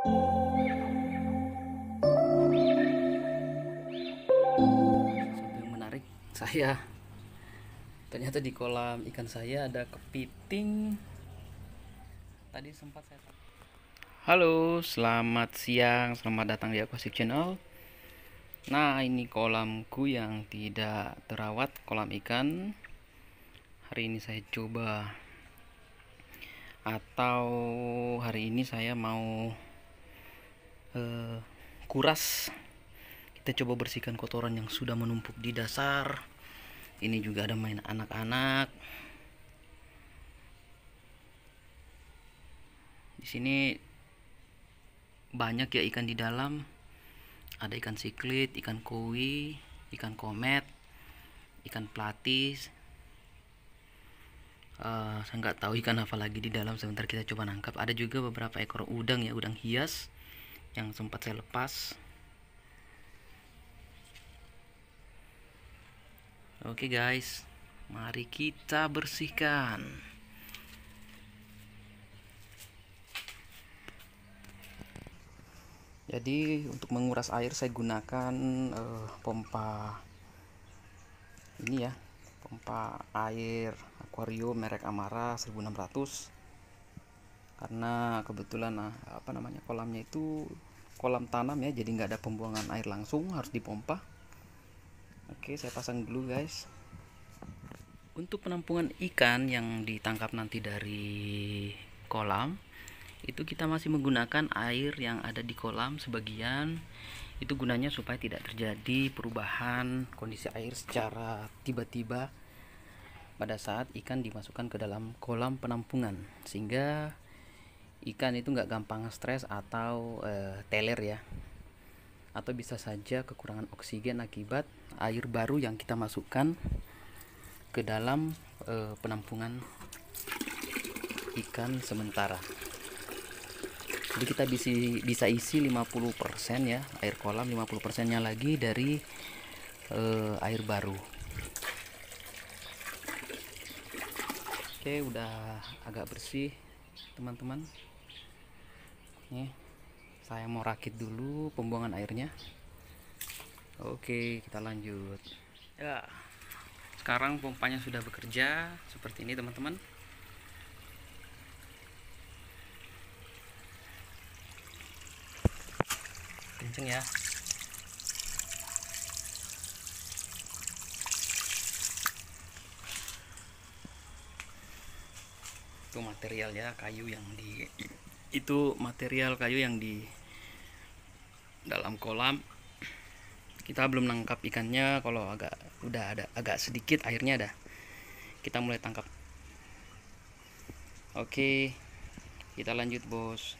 Sesuatu yang menarik, saya ternyata di kolam ikan saya ada kepiting. Tadi sempat saya. Halo, selamat siang, selamat datang di Aquascape Channel. Nah, ini kolamku yang tidak terawat, kolam ikan. Hari ini saya coba, atau hari ini saya mau eh, kuras. Kita coba bersihkan kotoran yang sudah menumpuk di dasar. Ini juga ada main anak-anak. Di sini banyak ya ikan di dalam. Ada ikan siklit, ikan koi, ikan komet, ikan platis. Saya nggak tahu ikan apa lagi di dalam. Sebentar kita coba nangkap. Ada juga beberapa ekor udang ya, udang hias yang sempat saya lepas. Oke guys, mari kita bersihkan. Jadi untuk menguras air saya gunakan pompa ini ya, pompa air akuarium merek Amara 1600, karena kebetulan kolamnya itu kolam tanam ya, jadi nggak ada pembuangan air langsung, harus dipompa. Oke, saya pasang dulu guys. Untuk penampungan ikan yang ditangkap nanti dari kolam, itu kita masih menggunakan air yang ada di kolam sebagian. Itu gunanya supaya tidak terjadi perubahan kondisi air secara tiba-tiba pada saat ikan dimasukkan ke dalam kolam penampungan, sehingga ikan itu nggak gampang stres atau teler ya, atau bisa saja kekurangan oksigen akibat air baru yang kita masukkan ke dalam penampungan ikan sementara. Jadi kita bisa isi 50% ya air kolam, 50%-nya lagi dari air baru. Oke, udah agak bersih teman-teman. Nih, saya mau rakit dulu pembuangan airnya. Oke, kita lanjut. Ya, sekarang pompanya sudah bekerja seperti ini teman-teman. Kenceng ya. Itu material ya, kayu yang di dalam kolam. Kita belum nangkap ikannya, kalau udah ada agak sedikit airnya dah, kita mulai tangkap. Oke, kita lanjut bos.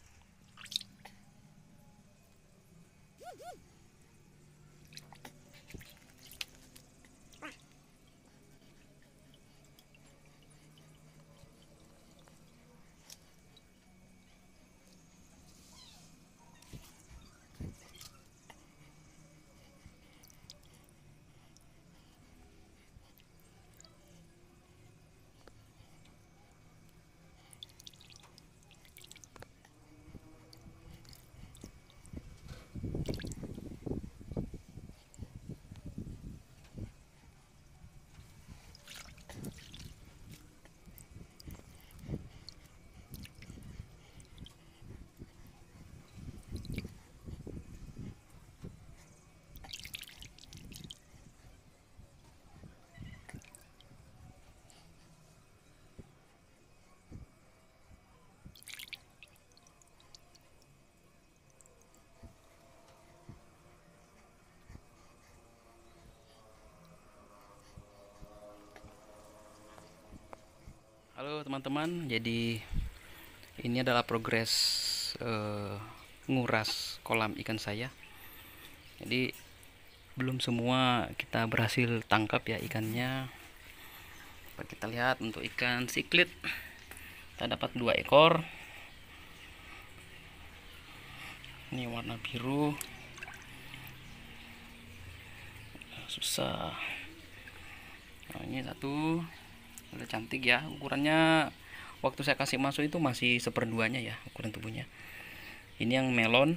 Halo teman-teman, jadi ini adalah progres nguras kolam ikan saya. Jadi belum semua kita berhasil tangkap ya ikannya. Kita lihat untuk ikan siklit, kita dapat 2 ekor. Ini warna biru, susah. Nah, ini satu, udah cantik ya. Ukurannya waktu saya kasih masuk itu masih seperduanya ya ukuran tubuhnya. Ini yang melon.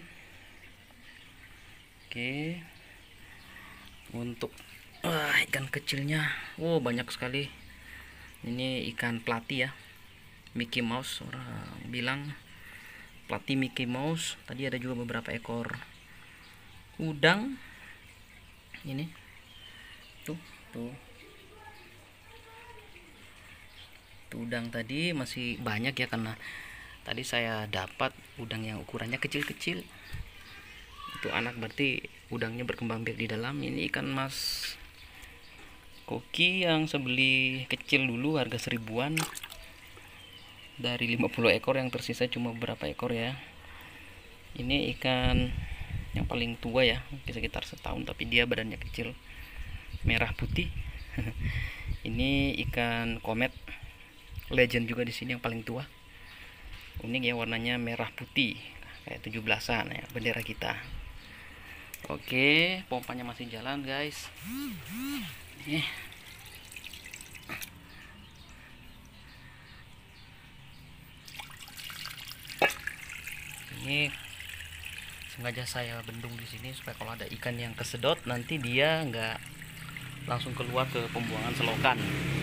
Oke. Untuk ikan kecilnya, banyak sekali. Ini ikan plati ya, Mickey Mouse, orang bilang plati Mickey Mouse. Tadi ada juga beberapa ekor udang. Ini tuh udang tadi masih banyak ya, karena tadi saya dapat udang yang ukurannya kecil-kecil. Itu anak, berarti udangnya berkembang biak di dalam. Ini ikan mas koki yang sebeli kecil dulu, harga 1000-an. Dari 50 ekor yang tersisa cuma beberapa ekor ya. Ini ikan yang paling tua ya, sekitar setahun, tapi dia badannya kecil, merah putih. Ini ikan komet legend juga di sini, yang paling tua. Unik ya, warnanya merah putih kayak 17-an ya, bendera kita. Oke, pompanya masih jalan guys. Ini sengaja saya bendung di sini supaya kalau ada ikan yang kesedot nanti dia nggak langsung keluar ke pembuangan selokan.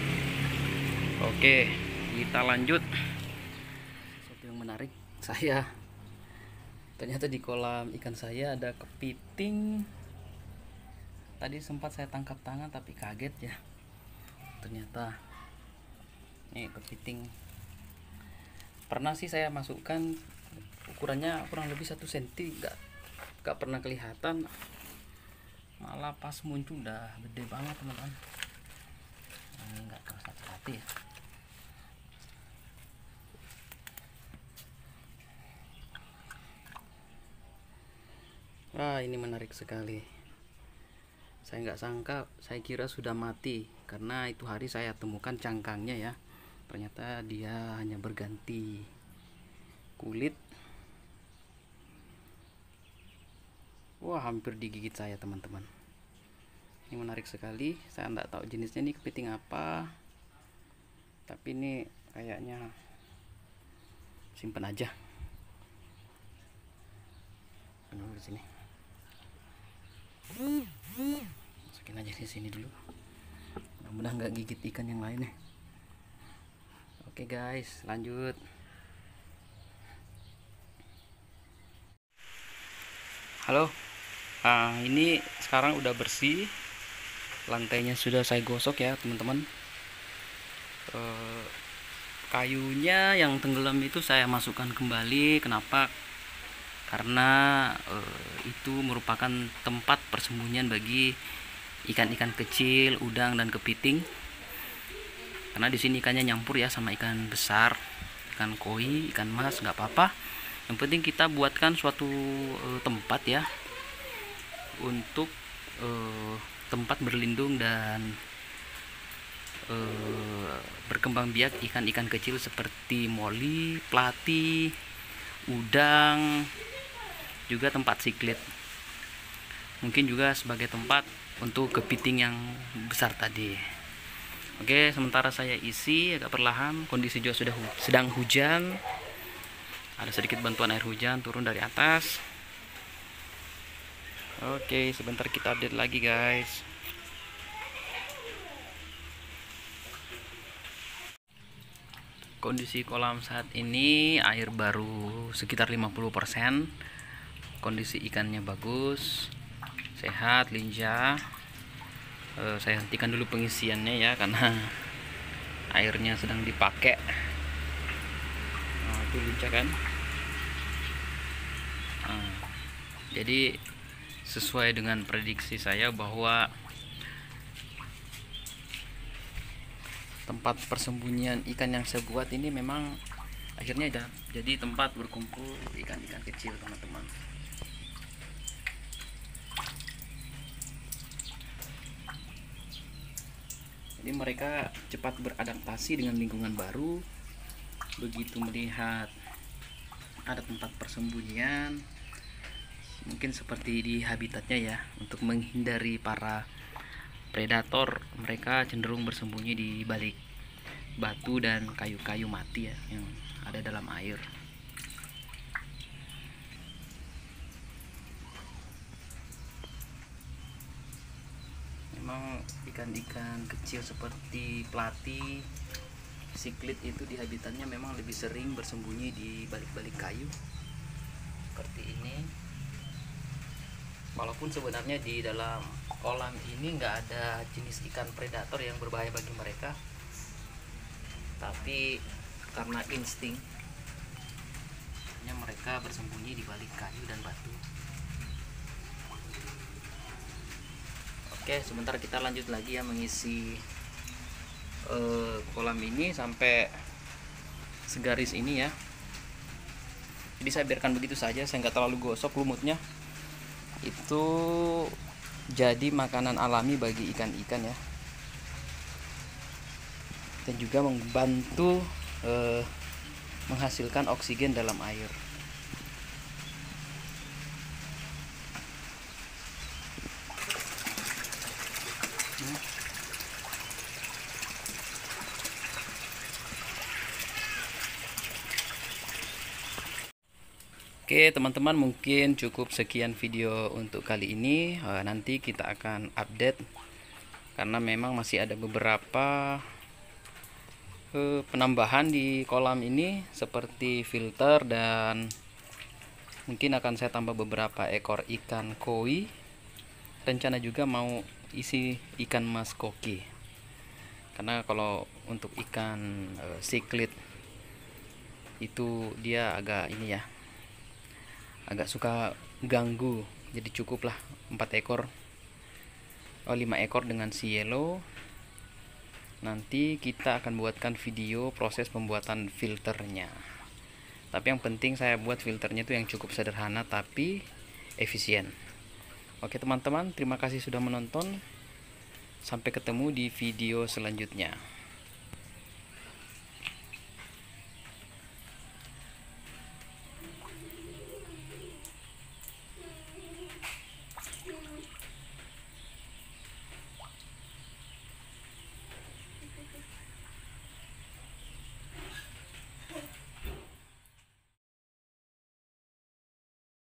Oke, kita lanjut. Sesuatu yang menarik, saya ternyata di kolam ikan saya ada kepiting. Tadi sempat saya tangkap tangan tapi kaget ya, ternyata ini kepiting. Pernah sih saya masukkan, ukurannya kurang lebih 1 cm, nggak pernah kelihatan, malah pas muncul udah gede banget teman-teman. Ini nggak terasa hati ya. Wah, ini menarik sekali. Saya nggak sangka, saya kira sudah mati, karena itu hari saya temukan cangkangnya ya. Ternyata dia hanya berganti kulit. Wah, hampir digigit saya teman-teman. Ini menarik sekali. Saya nggak tahu jenisnya ini kepiting apa, tapi ini kayaknya simpen aja. Di sini. Masukin aja di sini dulu. Mudah-mudahan nggak gigit ikan yang lainnya. Oke guys, lanjut. Halo. Ini sekarang udah bersih. Lantainya sudah saya gosok ya teman-teman. Kayunya yang tenggelam itu saya masukkan kembali. Kenapa? Karena itu merupakan tempat persembunyian bagi ikan-ikan kecil, udang dan kepiting. Karena di sini ikannya nyampur ya sama ikan besar, ikan koi, ikan mas, nggak apa-apa. Yang penting kita buatkan suatu tempat ya, untuk tempat berlindung dan berkembang biak ikan-ikan kecil seperti moli, plati, udang, juga tempat siklit. Mungkin juga sebagai tempat untuk kepiting yang besar tadi. Oke, sementara saya isi agak perlahan. Kondisi juga sudah sedang hujan. Ada sedikit bantuan air hujan turun dari atas. Oke, sebentar kita update lagi guys. Kondisi kolam saat ini air baru sekitar 50%. Kondisi ikannya bagus, sehat, lincah. Saya hentikan dulu pengisiannya ya, karena airnya sedang dipakai. Itu lincah kan. Jadi sesuai dengan prediksi saya bahwa tempat persembunyian ikan yang saya buat ini memang akhirnya ada jadi tempat berkumpul ikan-ikan kecil teman-teman. Jadi mereka cepat beradaptasi dengan lingkungan baru. Begitu melihat ada tempat persembunyian, mungkin seperti di habitatnya ya, untuk menghindari para predator, mereka cenderung bersembunyi di balik batu dan kayu-kayu mati ya yang ada dalam air. memang ikan-ikan kecil seperti platy, siklit itu di habitatnya memang lebih sering bersembunyi di balik-balik kayu seperti ini. Walaupun sebenarnya di dalam kolam ini nggak ada jenis ikan predator yang berbahaya bagi mereka, tapi karena insting mereka bersembunyi di balik kayu dan batu. Oke, sebentar kita lanjut lagi ya mengisi kolam ini sampai segaris ini ya. Jadi saya biarkan begitu saja, saya nggak terlalu gosok lumutnya. Itu jadi makanan alami bagi ikan-ikan ya, dan juga membantu menghasilkan oksigen dalam air. Oke teman-teman, mungkin cukup sekian video untuk kali ini. Nanti kita akan update karena memang masih ada beberapa penambahan di kolam ini seperti filter, dan mungkin akan saya tambah beberapa ekor ikan koi. Rencana juga mau isi ikan mas koki, karena kalau untuk ikan siklit itu dia agak ini ya, agak suka ganggu. Jadi cukuplah 5 ekor dengan si yellow. Nanti kita akan buatkan video proses pembuatan filternya. Tapi yang penting saya buat filternya itu yang cukup sederhana tapi efisien. Oke teman-teman, terima kasih sudah menonton. Sampai ketemu di video selanjutnya.